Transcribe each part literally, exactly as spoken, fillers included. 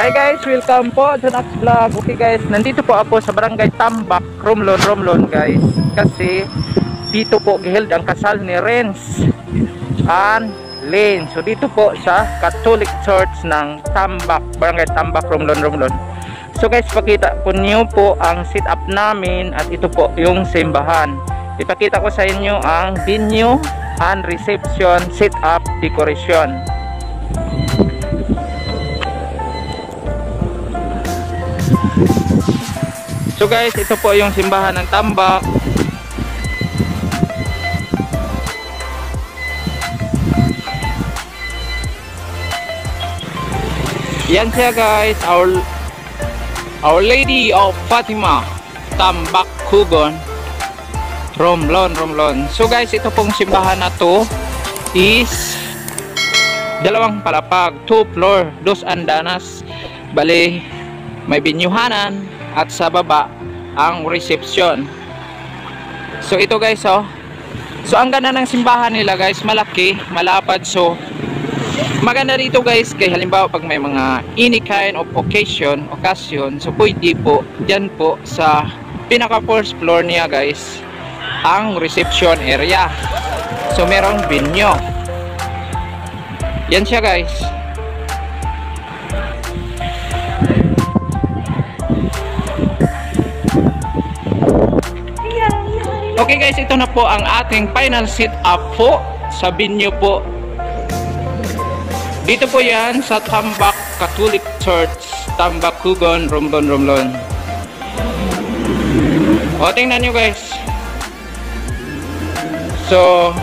Hi guys, welcome po sa next vlog. Okay guys, nandito po ako sa Barangay Tambak, Romblon, Romblon guys. Kasi dito po giheld ang kasal ni Renz and Lane. So dito po sa Catholic Church ng Tambak, Barangay Tambak, Romblon, Romblon. So guys, pakita po niyo po ang sit up namin at ito po yung simbahan. Ipakita ko sa inyo ang venue and reception sit up decoration. So guys, ito po yung simbahan ng Tambak. Yan siya guys, our Our Lady of Fatima, Tambak Kugon, Romblon, Romblon. So guys, ito pong simbahan na to is dalawang palapag, two floor, dos andanas. Bali, may binyuhanan at sa baba ang reception. So ito guys, oh. So ang ganda ng simbahan nila guys, malaki, malapad. So maganda dito guys, kay halimbawa pag may mga any kind of occasion, occasion, so pwede po dyan po sa pinaka first floor niya guys ang reception area. So merong venue. Yan siya guys. Okay guys, ito na po ang ating final sit up po sa venue po. Dito po yan sa Tambak Catholic Church, Tambak Kugon, Romblon, Romblon. O, tingnan nyo guys. So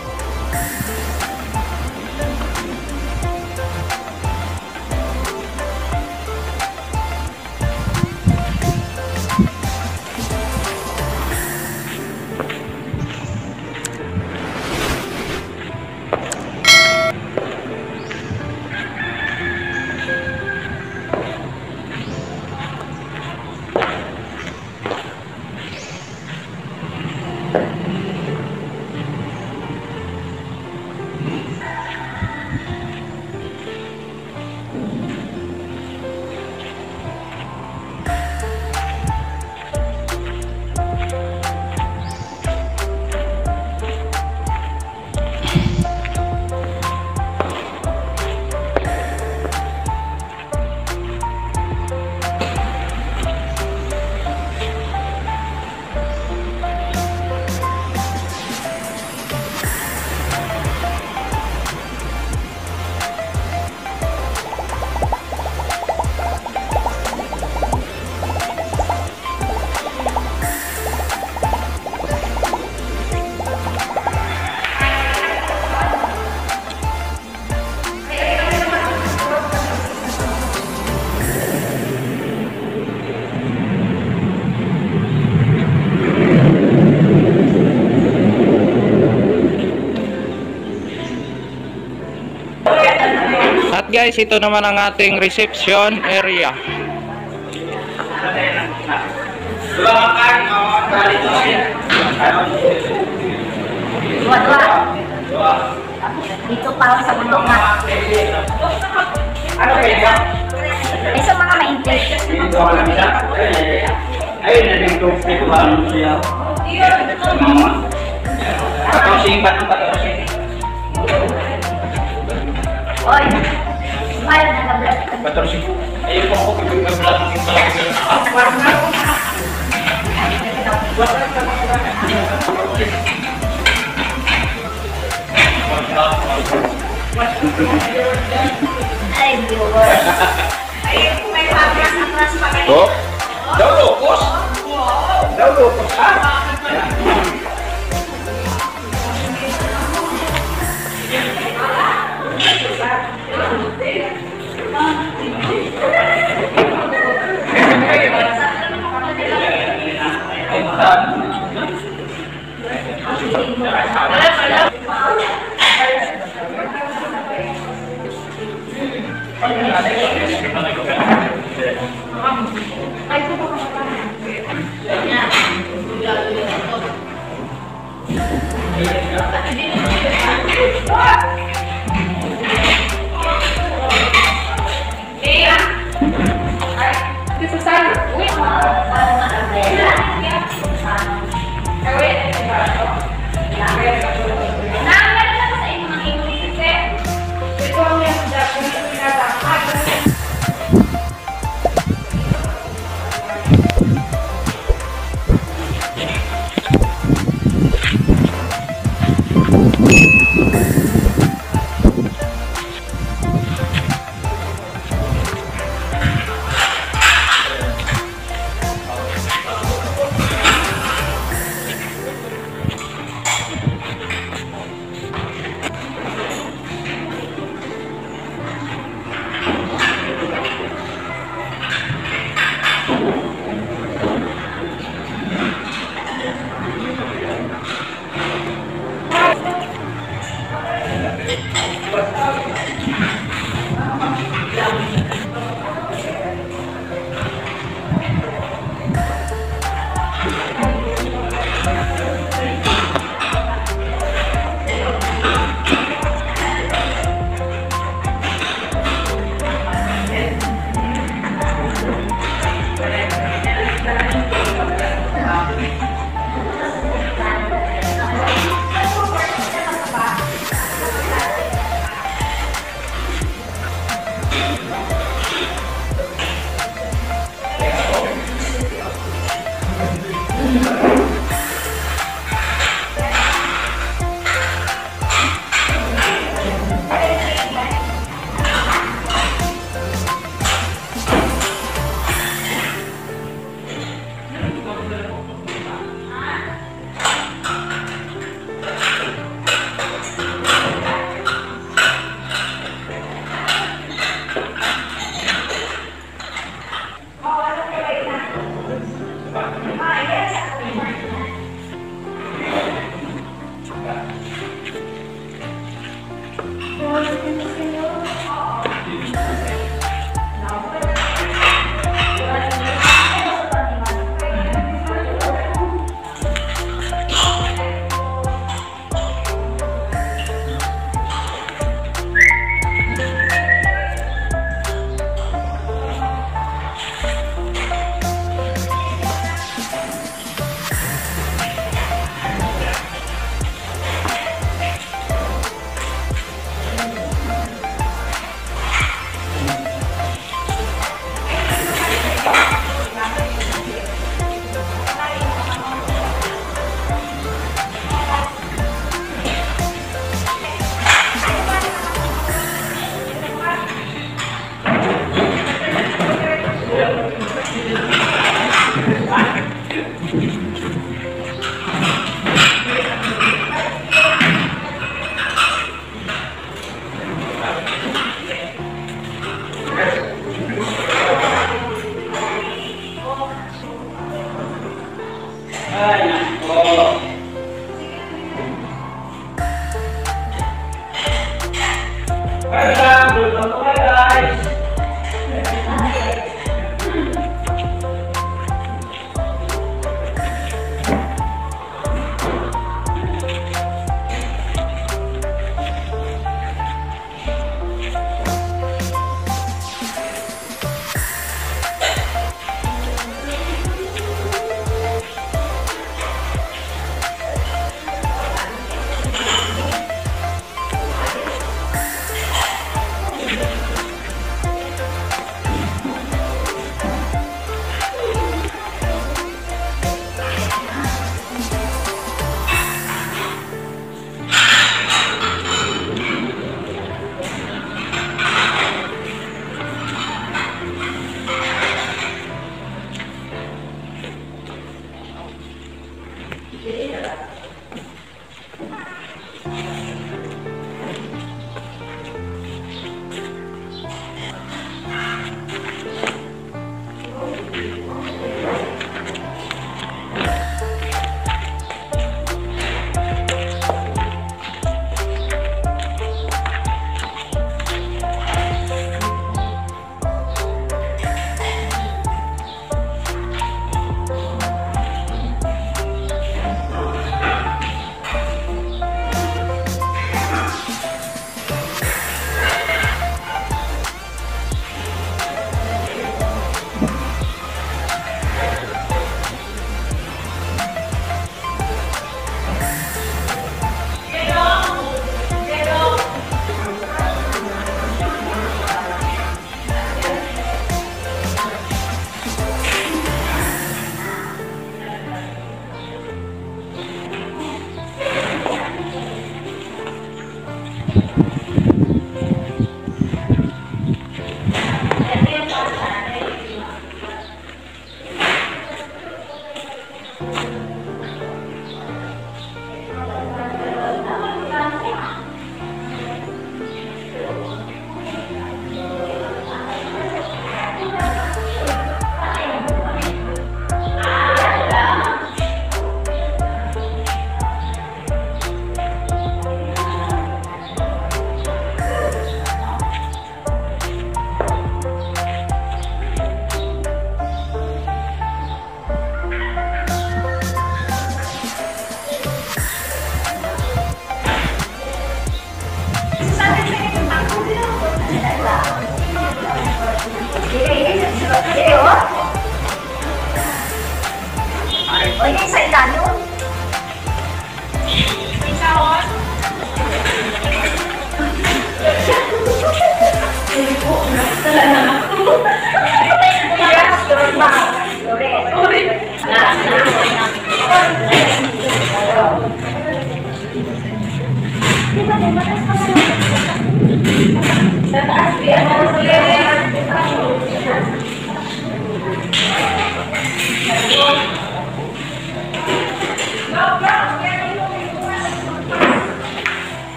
at guys, ito naman ang ating reception area. Dito pa sa bundok na. Ano kaya? Eh, sa mga maintay. Ayun na din ito. Ito ba ang siya? Mama. Patosing ba ng patosing? Oy. Mayroon na nablas. Patosing. Ayun po ako kung nablas ng palagi. Ay, viewers. Ay, may pagkas-aklas pa kayo. Oh, daw lukos. Daw lukos, ha? Nakakala lang sa inyo mga English, eh. Ito ang yung Japanese pinatapag.